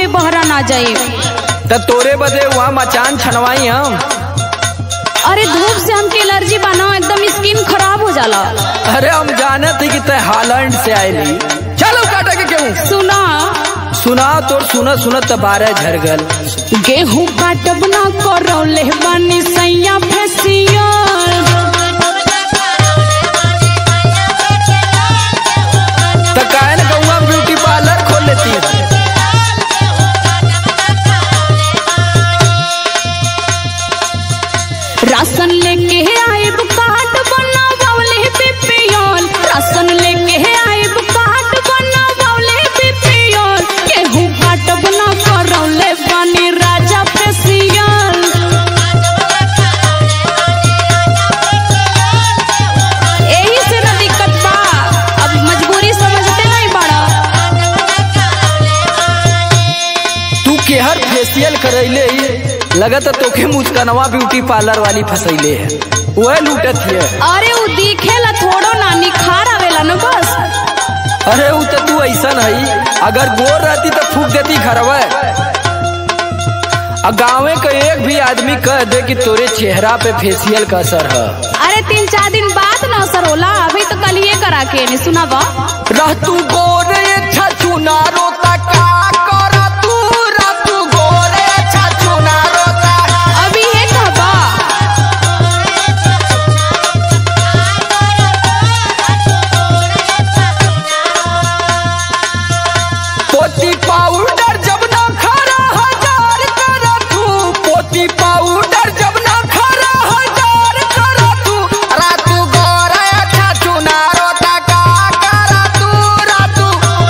बहरा ना जाए। तो तोरे बदे वहाँ मचान छनवाई हम। अरे धूप से हमके एलर्जी बना, एकदम स्किन खराब हो जाला। अरे हम जाने थे कि तय हालैंड से आयली। चलो काटा के क्यों सुना सुना तो सुनत तो 12 झर गल। गेहूं काटब ना करौले बानी सैया फेसियल। तो काहे न गौवा ब्यूटी पार्लर खोल लेती है। राशन लेके आइब कार्ड बनावले बीपीएल। राशन लेके आइब कार्ड बनावले बीपीएल। गेहूं काटब ना करौले बानी राजा फेसियल। यही से ना दिक्कत बा, अब मजबूरी समझते नहीं बड़ा। तू केहर फेसियल करैले लगत तोखे मुस्कनवा ब्यूटी पार्लर वाली फसैले है, वह लूटत है। अरे वो दिखेला थोड़ो ना, निखार आवेला न बस। अरे वो तो तू ऐसा नहीं, अगर गोर रहती तो फूक देती घरवा। गाँव का एक भी आदमी कह दे कि तोरे चेहरा पे फेसियल का असर है। अरे 3-4 दिन बाद न असर होला, अभी तो कल ये करा के नहीं सुना बा। रह तू गोरे छछु ना रोता का करा तू, रह तू गोरे छछु ना रोता। अभी है कहबा पोती पाउडर जब ना खरा 1000 करा तू। पोती पाउडर जब ना खरा 1000 करा तू। रा तू गोरे छछु ना रोता का करा तू, रा तू।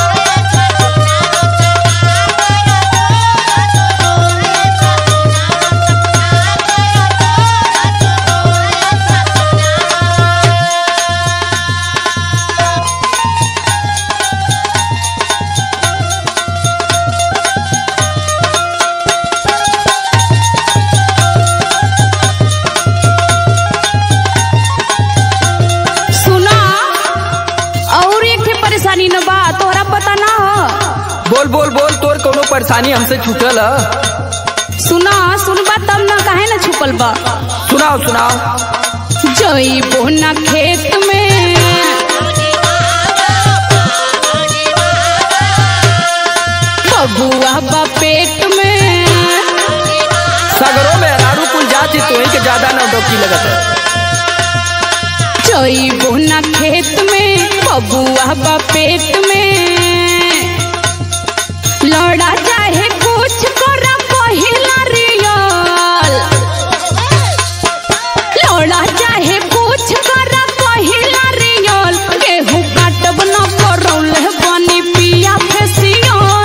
सुना और एक ठे परेशानी न बा, तोहरा पता ना हो। बोल बोल बोल, तोर कोनो परेशानी हमसे छूटल है? सुना सुनबा तब ना, काहे ना छुपल बा। सुनाओ सुनाओ। जइबो ना खेत में बबुआ बा पेट में। सगरों में अरारू कुल जाती तो ही के ज्यादा नौटंकी लगत है। जइबो ना खेत में बबुआ बा पेट में। लड़ा चाहे कुछ करा पहिला रियल। लड़ा चाहे कुछ करा पहिला रियल। गेहूं काटब ना करौले बानी पिया फेसियल।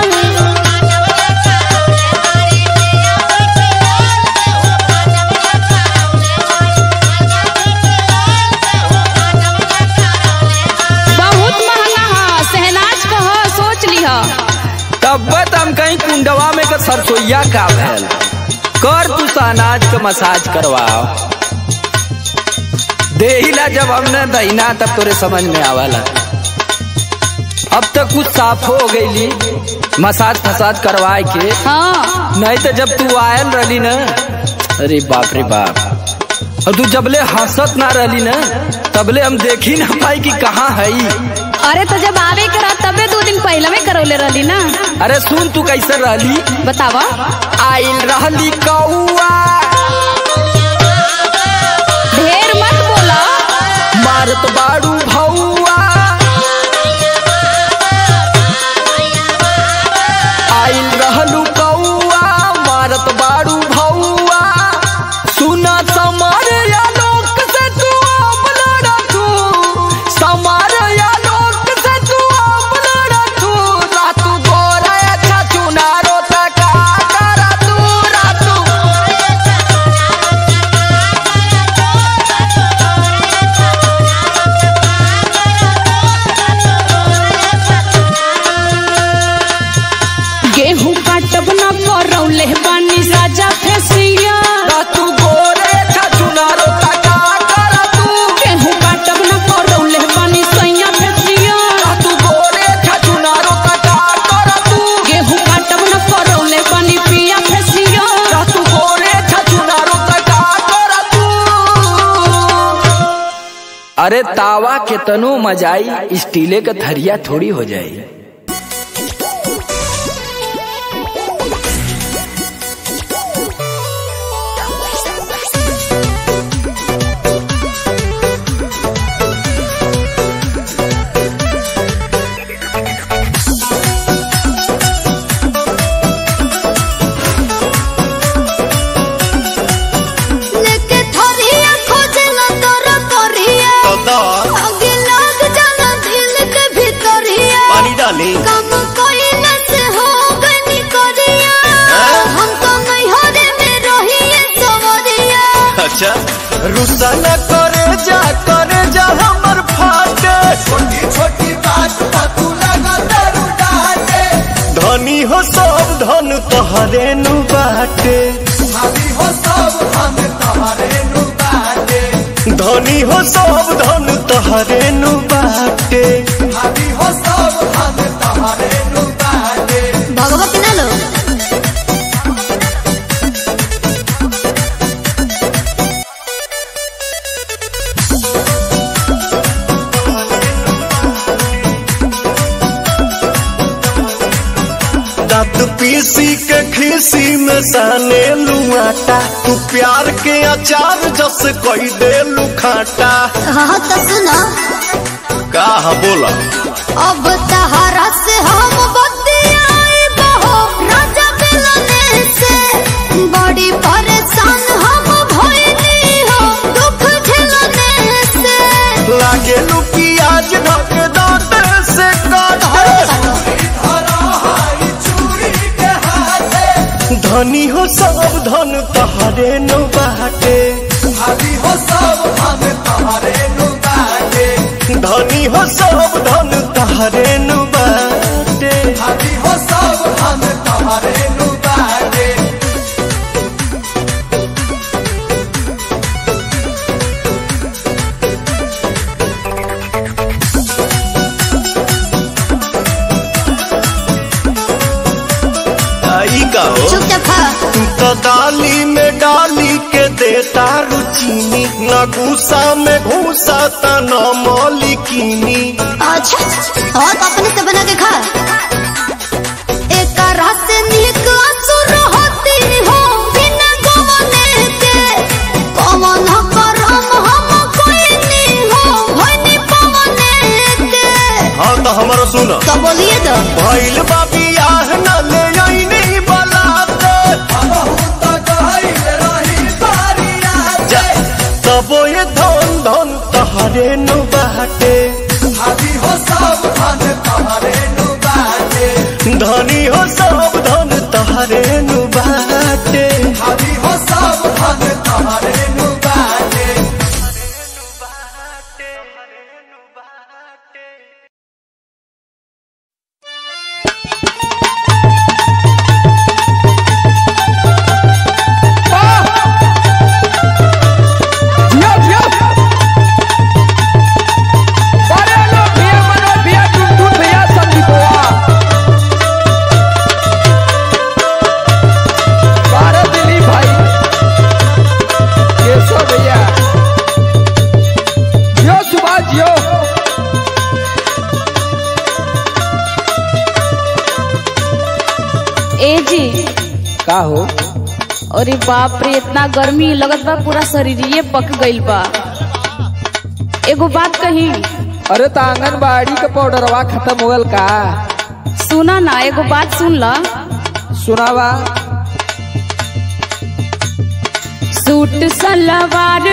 बहुत महंगा है, सहनाज का है, सोच लिहा। तब हम कहीं कुंडवा में का सरसोईया का भैल कर तू सहनाज का मसाज करवाओ। देहिला जब हमने दहीना तब तोरे समझ में आवाला। अब तक कुछ साफ हो गईली मसाज फसाज करवाए के। हाँ नहीं तो जब तू आयल रही न, अरे बाप रे बाप। और तू जबले हंसत ना रही न, तबले हम देखी ना पाई कि कहाँ है। अरे तो जब आवे करा तबे 2 दिन पहले में करौले रहली ना। अरे सुन तू कैसे रहली बतावा। आइल रहली कौआ, ढेर मत बोला। मारत बाड़ू भौआ। आइल रहलू कौआ, मारत बाड़ू भौआ। सुना समार या लोक से तू अब लड़ा तू। समार या लोक से तू अब लड़ा तू। रातू गोरा छछु ना रोता का करा तू, रातू। गेहूं काटब ना करौले बानी राजा फेसियल। रातू गोरे छछु ना रोता का करा तू। गेहूं काटब ना करौले बानी सैया फेसियल। रातू गोरे छछु ना रोता का करा तू। गेहूं काटब ना करौले अरे तावा के तनो मजाई स्टीले का थरिया थोड़ी हो जाए। रुसा न करे जा हमर फाटे, छोटी छोटी बात पर तू लगा दारू डाटे। धनी हो सब धन तोहरे नु बाटे, भाभी हो सब धन तोहरे नु बाटे। धनी हो सब धन तोहरे नु बाटे, भाभी हो सब धन तोहरे नु बाटे। भगवती ना लो दांत पीसी के खीसी में साने लुआटा, तू प्यार के अचार जस कोई दे लुखाटा। हाँ तो सुना का बोला अब तहरा से हम बतियाई बहो राजा मिलने से, बड़ी परेशान हम भइली हो दुख झेलने से। लागे लू प्याज ढक दांत से काट, धनी हो सब धन तोहरे नु बाटे, भाभी हो सब धन तोहरे नु बाटे। धनी हो सब धन तोहरे नु बाटे, भाभी हो सब धन तोहरे नु बाटे। तो डाली में डाली के देता रुचीनी, न घूसा में घूसा न मौलिकीनी। अच्छा और अपने से बना के खा, एक रात से नीक असुर होती हो बिना गवने के। कवन करम हम कोई नहीं हो भइनी पवने के। हाँ तो हमारा सुना तो बोलिए तो भइल बाबी आह न ले आईनी बलाते, तबो ये धन धन तोहरे नु बाटे, भाभी हो सब धन तोहरे नु बाटे। धनी हो सब धन तोहरे नु बाटे, भाभी हो सब धन तोहरे नु बाटे। का हो? अरे बाप रे इतना गर्मी लगत बा पूरा शरीरिये पक गइल बा। एगो बात कही, अरे तो आंगनबाड़ी का पाउडरवा खत्म हो गल का? सुना ना एगो बात सुन ला। सुनावा। सूट सलवार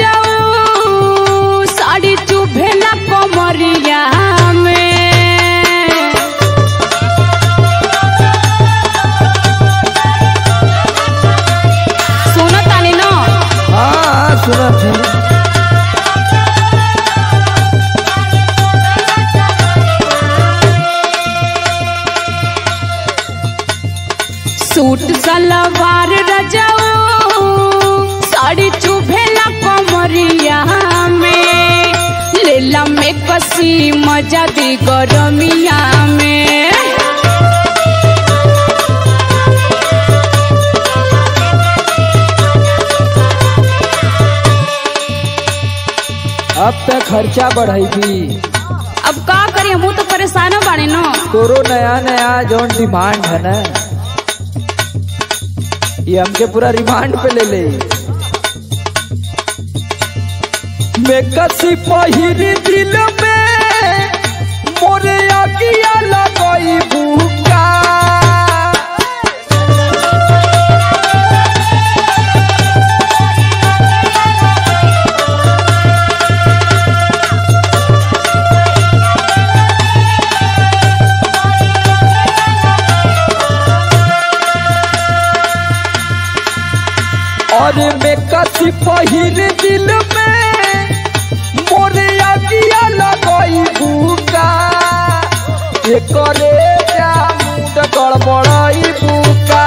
रजाऊ साड़ी चुभेला कमरिया में। सूट सलवार रजाऊ साड़ी चुभेला कमरिया में, लेला में कसी मजा दी गरमिया में। अब तक खर्चा बढ़ाई भी। अब का करी, हम तो परेशान बाड़े न। तोरो नया नया जौन डिमांड है ना, ये हमके पूरा रिमांड पे ले ले। मैं कसी पहिरी दिल में मोरे आगिया लगाई भूखा। और मैं कसी पहिरी दिल में मोरे आगिया लगाई भूखा। ये करे जा मुंड गड़बड़ाई भूखा।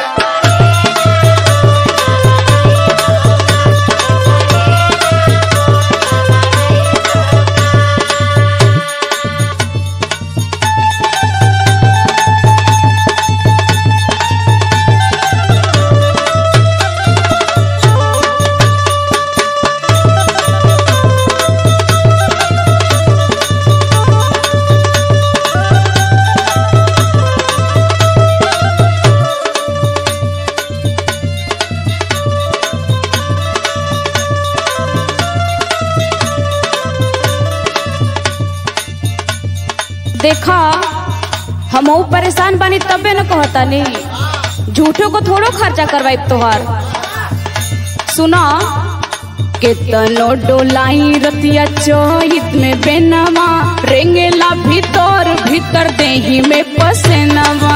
देखा हम परेशान बानी तबे न कहता नहीं, झूठो को थोड़ो खर्चा करवाई तोहार। सुना केतनो डोलाई रतिया चोहित में बेनवा, रेंगेला भीतर भीतर देही में पसेनवा।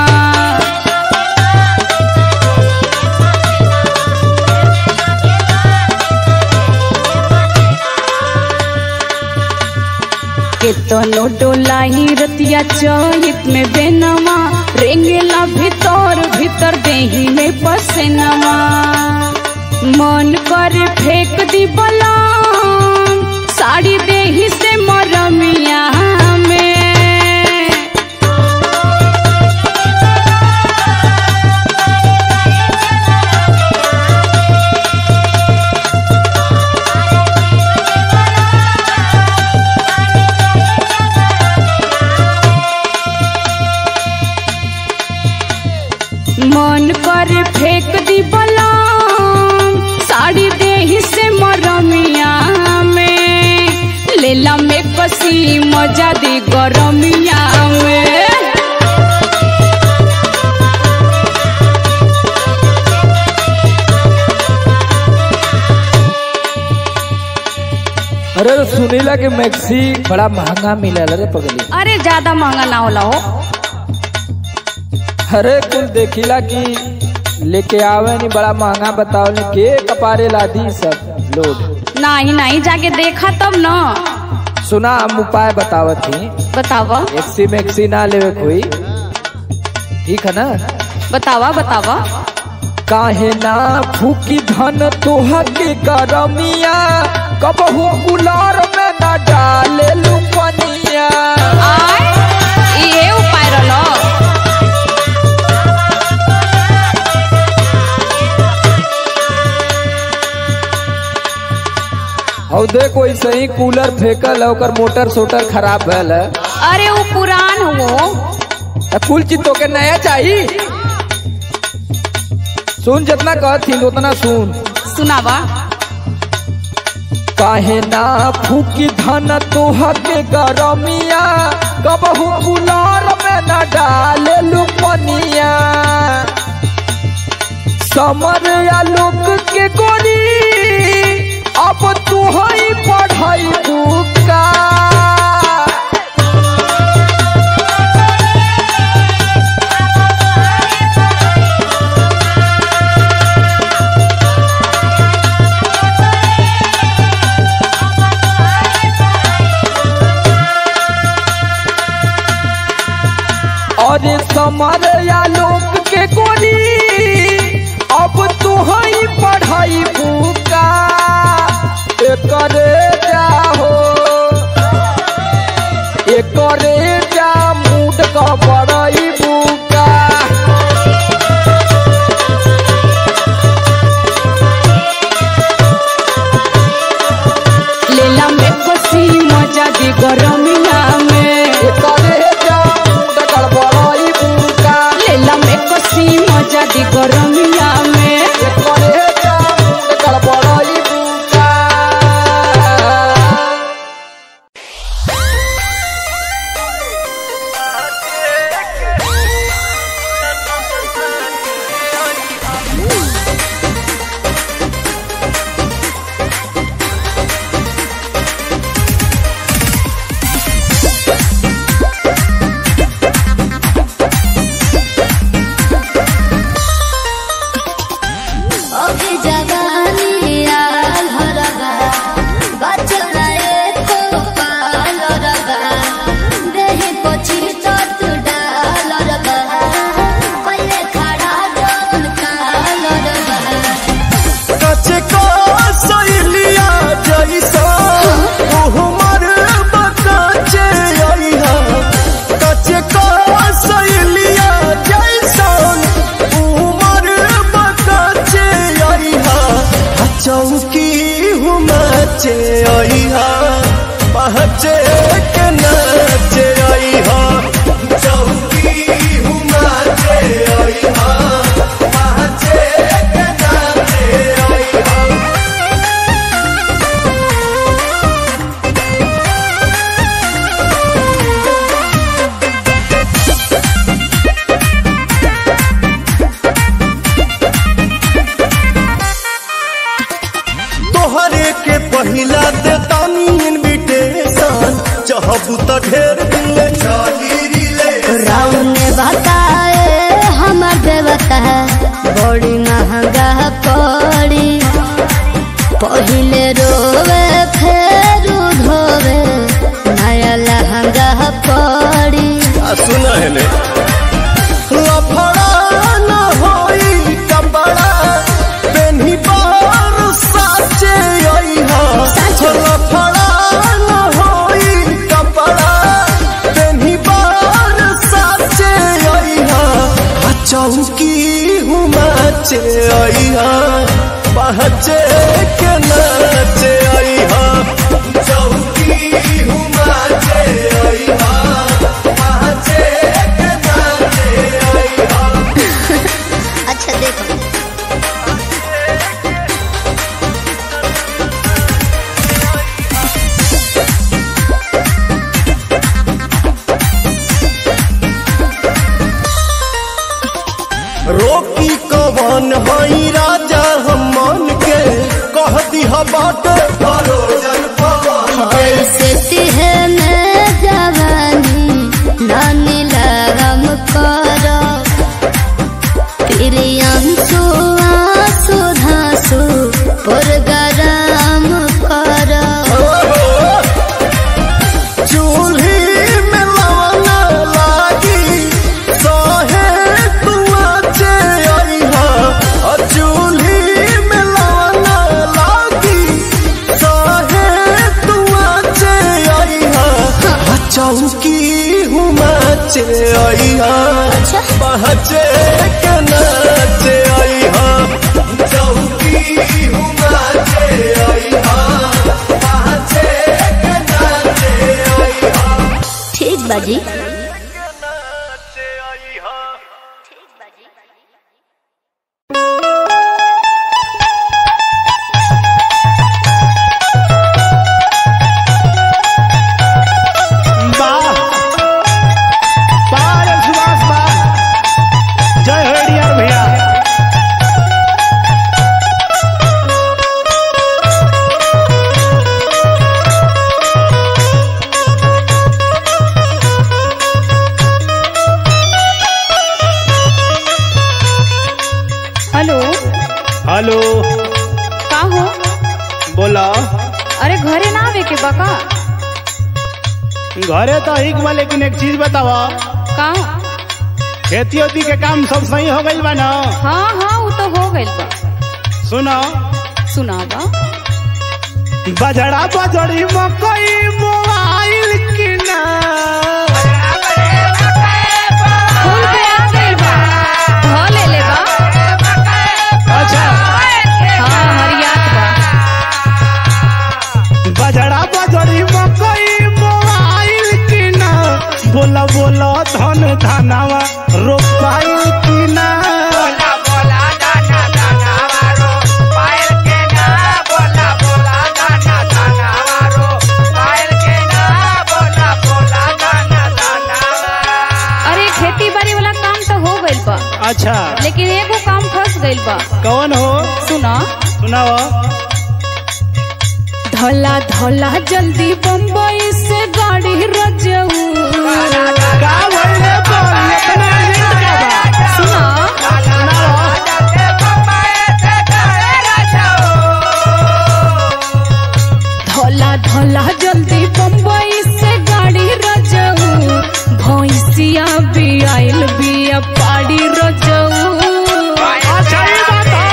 केतनो डोलाई रतिया चोहित में बेनवा, रेंगेला भीतर भीतर देही में पसेनवा। मन करे फेंक दी बलाम साड़ी देही से मरमिया में। मन करे फेंक दी बलाम साड़ी देही से मरमिया में। लेला में कसी मजा दी गरमिया में। अरे सुनीला के मैक्सी बड़ा महंगा मिलल रे पगली। अरे ज्यादा महंगा ना होला हो। अरे कुल देखिला कि लेके आवे नहीं, बड़ा महंगा बताओ नहीं के कपारे लादी सब लोग। नहीं नहीं जाके देखा तब न। सुना हम उपाय बतावत ही। बतावा। एक्सी मैक्सी ना लेवे कोई, ठीक है ना? बतावा बतावा। काहे ना फूकी धन तोहा के गरमिया, कबहू कुलार में ना डाले लुपनिया। आय ये उपाय रहलो। और देखो ऐसे ही कूलर फेंकल है, ओकर मोटर सोटर खराब भल है। अरे वो पुरान हो। कुल चीज तो के नया चाहिए। सुन जितना कहती उतना सुन। सुनावा। काहे ना फूकी धन तोहा के गरमिया, कबहू कुलार में न डाले लुपनिया। समर आलोक के गोरी अब तू ही पढ़ाई बुका। और समर आलोक के गोरी अब तू ही पढ़ाई बुका। एकरे जाहो एकरे जा मूड का बड़ाई बुका। लेला में फसी कहबू तो ढेर दिले चली रिले। राउन ने बताए हमर देवता बड़ी महंगा पड़ी, पहिले रोवे फेर धोवे नया लहंगा पड़ी। सुना है ने लफड़ा न होई कपड़ा पेन्ही बार साचे आई हा। लफड़ा न होई कपड़ा पेन्ही बार साचे आई हा। चौकी हूँ नाचे आई हा, पहचे के नाचे आई हा। चौकी हूँ नाचे आई हा, पहचे के नाचे आई हा। अच्छा देखो रोकी कवन हई राजा हम मन के, कह दिहा बाटे भरोजन पवन। कैसे तिहने जवानी नानी लगम करो, प्रियंसु आंसू धांसू पुरगराम करो। चूल्ही में लवना लागी सहे तुआचे आई हा। चूल्ही में लवना लागी सहे तुआचे आई हा। चौकी हूँ नाचे आई हा, पहचे के नाचे आई हा। चौकी हूँ नाचे आई हा, पहचे के नाचे आई हा। ठीक बाजी। हेलो का हो? बोला। अरे घरे ना आवे के बका? घरे तो ही बा, लेकिन एक चीज बतावा। का? खेती ओती के काम सब सही हो गई बा ना? हाँ हाँ वो तो हो गइल बा। सुनो सुनावा। बजड़ा बजड़ी मकई मोबाइल की ना फूल पे आ गइल बा, ढो ले ले बा। अच्छा हाँ हरियात बा। बजड़ा बजड़ी मकई मोबाइल की ना, बोला बोला धन धनावा रोपाइल की ना। अच्छा लेकिन एगो काम फंस गइल बा। कौन हो? सुना सुनाओ। धोला धोला जल्दी बम्बई से गाड़ी रजऊ। का बोले बोल इतना अर्जेंट का बा? सुना धोला धोला जल्दी बम्बई से गाड़ी रजऊ। भैंसिया भी आइल बिया पाड़ी रजऊ। अच्छा ये बात है।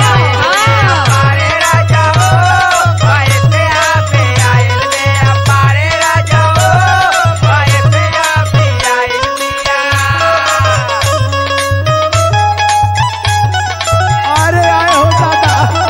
अरे आए हो दादा।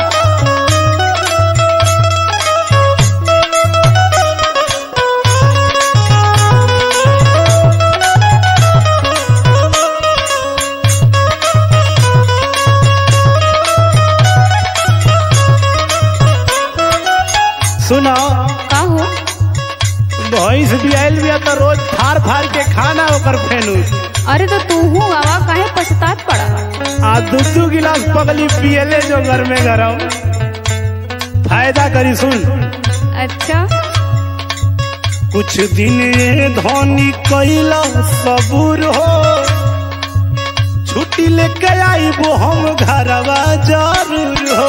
सुनो का हो? भैंस बियाल बिया तो रोज फाड़ फाड़ के खाना ओकर फेनू। अरे तो तू हूँ आवा काहे पछतात पड़ा? आ दू गिलास पगली पियले जो घर में गरम फायदा करी। सुन अच्छा कुछ दिन ये धोनी कैला सबूर हो, छुट्टी लेके आई वो हम घरवा जरूर हो।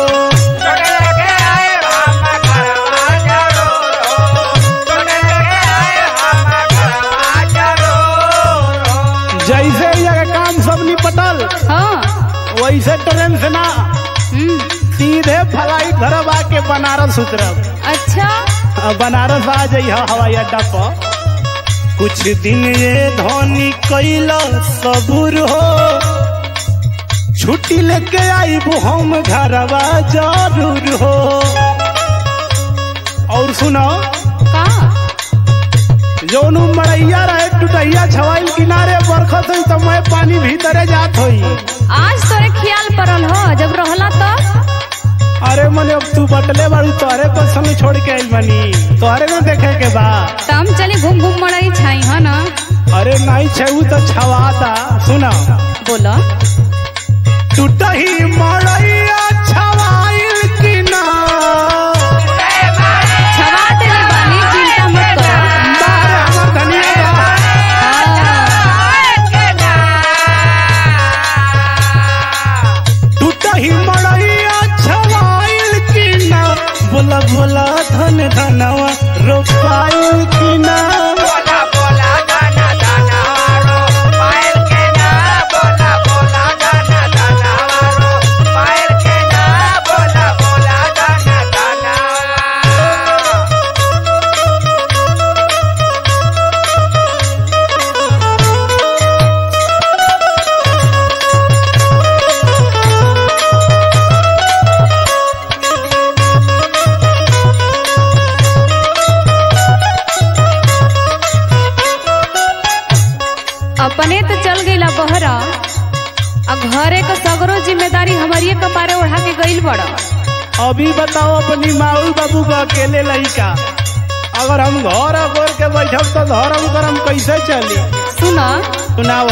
जैसे ये काम सब निपटल वैसे ट्रेन से ना सीधे फ्लाइट धरब आके बनारस उतरब। अच्छा बनारस आ जाइए हवाई अड्डा पर। कुछ दिन ये धोनी कैला सबूर हो, छुट्टी लेके आई वो हम घरवा जरूर हो। और सुनो का जोनु मड़ैया रहे टूटैया छवाई किनारे बरखत हुई तो मैं पानी भीतरे जात हुई। आज तोरे ख्याल पड़ल हो जब रहला तो? अरे मने अब तू बटले बाड़ू तोहरे पर संग छोड़ के आई बनी, तोहरे ना देखे के बा। तम चली घूम घूम मड़ाई छाई है ना। अरे नहीं छू तो छवाता। सुना बोला टूटही मड़ैया छवाइल कि ना, छवा देले बानी, चिंता मत करो। टूटही मड़ैया छवाइल कि ना, बोला बोला धन धनवा रोपाइल कि ना। अपने तो चल गईला बहरा, अब घरे का सगरो जिम्मेदारी हमारी कपारे ओढ़ा के गईल बड़ा। अभी बताओ अपनी माऊ बाबू का अकेले लड़का, अगर हम घर गोर के बैठब तो धर्म करम कैसे चली? सुना सुनाओ।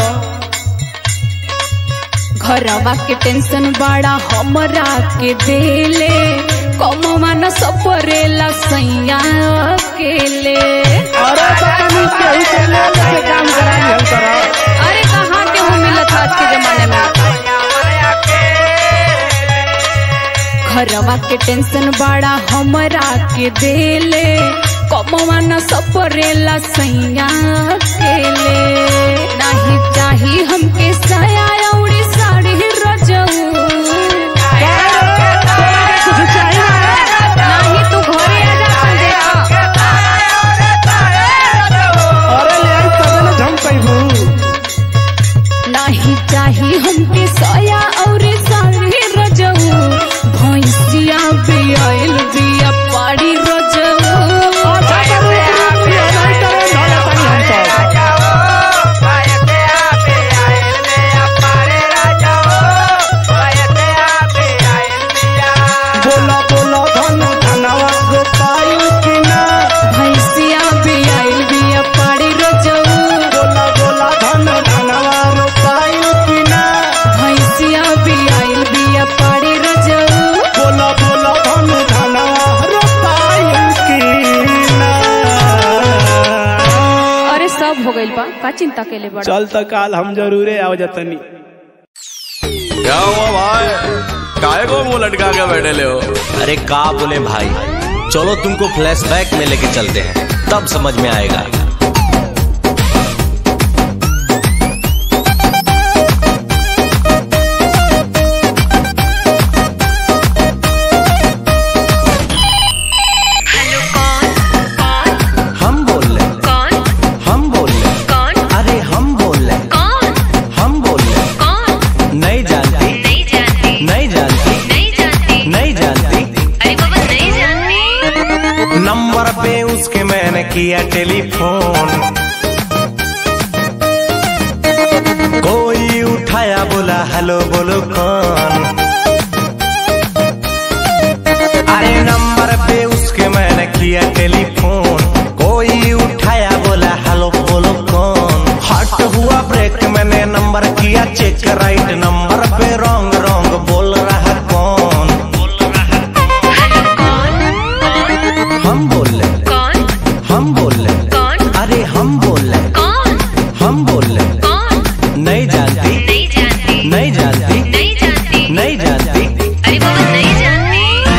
घरवा के टेंशन बड़ा हमरा के देले, कमवा न सपरेला सैया अकेले। अरे तो तुम केहू के ले लेके काम कराई हम करा। अरे कहाँ के हो मिलत आज के जमाने में। घरवा के टेंशन बड़ा हमरा के देले, कमवा न सपरेला सैया अकेले। नहीं चाही हमके साया औरी साड़ी रजऊ, नहीं तू घरे आ जा संदेहा। अरे ले आई तब ना झम पैबू। नहीं चाही हमके साया औरी साड़ी रजऊ, भैंसिया बियाइल बिया पाड़ी रजऊ। बोला बोला धन धनवा रोपाइल कि ना, भैंसिया बियाइल बिया पाड़ी रजऊ। बोला बोला धन धनवा रोपाइल कि ना, भैंसिया बियाइल बिया पाड़ी रजऊ। बोला बोला धन धनवा रोपाइल कि ना। अरे सब हो गइल बा, का चिंता केले बड़ा। चल तो काल हम जरूरे आओ जतनी। क्या हुआ भाई, काहे को मुंह लटका के बैठे ले हो? अरे का बोले भाई, चलो तुमको फ्लैशबैक में लेके चलते हैं, तब समझ में आएगा। हम बोल रहे, हम बोल रहे, अरे हम बोल रहे, हम बोल रहे, नहीं जानती, नहीं जानती, नहीं जानती, अरे बाबा नहीं जानती। नंबर पे उसके मैंने किया टेलीफोन, कोई उठाया बोला हेलो बोलो कौन। अरे नंबर पे उसके मैंने किया टेलीफोन, कोई उठाया बोला हेलो बोलो कौन। हट हुआ ब्रेक मैंने नंबर किया चेक, राइट नंबर पे रॉन्ग रॉन्ग बोल रहा कौन। हम बोल रहे, कौन हम बोल रहे, कौन जानती, अरे बाबा नहीं जानती।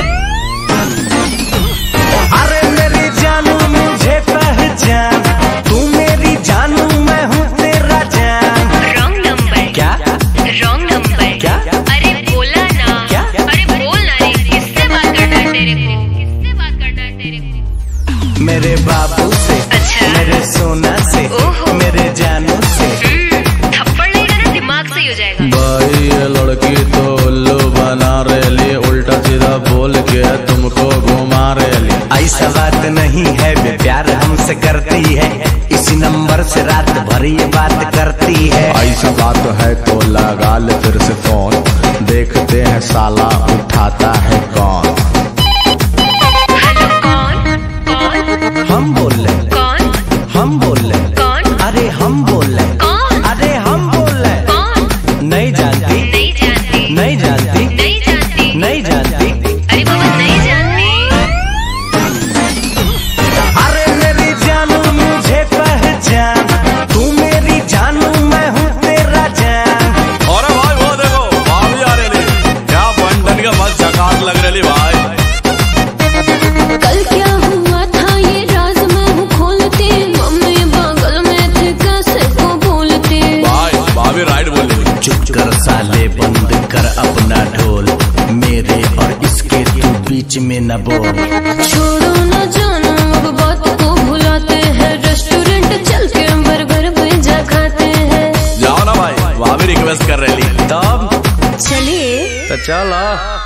अरे मेरी जानू मुझे पहचान, तू मेरी जानू मैं हूँ तेरा जान। Wrong number. क्या रॉन्ग नंबर। क्या? अरे बोला ना। क्या? अरे बोल ना रे, किससे बात करना है तेरे को? किससे बात करना है तेरे को? मेरे बाबू से, अच्छा। मेरे सोना से, ओहो। मेरे जानू से। थप्पड़ लगेगा ना दिमाग सही हो जाएगा। भाई ये लड़की तो उल्लू बना रेली, उल्टा सीधा बोल के तुमको घुमा रेली। ऐसा बात नहीं है वे प्यार हमसे करती है, इसी नंबर से रात भर ये बात करती है। ऐसा बात है तो लगा ले फिर से फोन, देखते हैं साला उठाता है कौन। हेलो कौन? कौन? हम बोल रहे, कौन? हम बोल रहे, कौन? अरे हम बोल रहे, कौन? अरे हम बोल रहे। कौन? नहीं जानती, नहीं जानती। नहीं जानती, नहीं जानती। नहीं जानती। अरे बाबा नहीं जानती। अरे मेरी जानू मुझे पहचान, तू मेरी जानू मैं हूँ तेरा जान। अरे भाई वो देखो भाभी आ रही, क्या बंधन का मस्त झकास लग रही भाई। कल क्या हुआ था ये राज मैं हूँ खोलती, मम्मी बगल में थे कैसे को बोलती। भाई भाभी राइट बोल रही। चुप कर साले, बंद कर अपना ढोल, मेरे और इसके तू बीच में न बोल। छोड़ो न जानो अब बात को भुलाते हैं, रेस्टोरेंट चल के बर्गर पिज्जा खाते हैं। जाओ ना भाई, भाभी रिक्वेस्ट कर रही। तब चलिए तो चलो।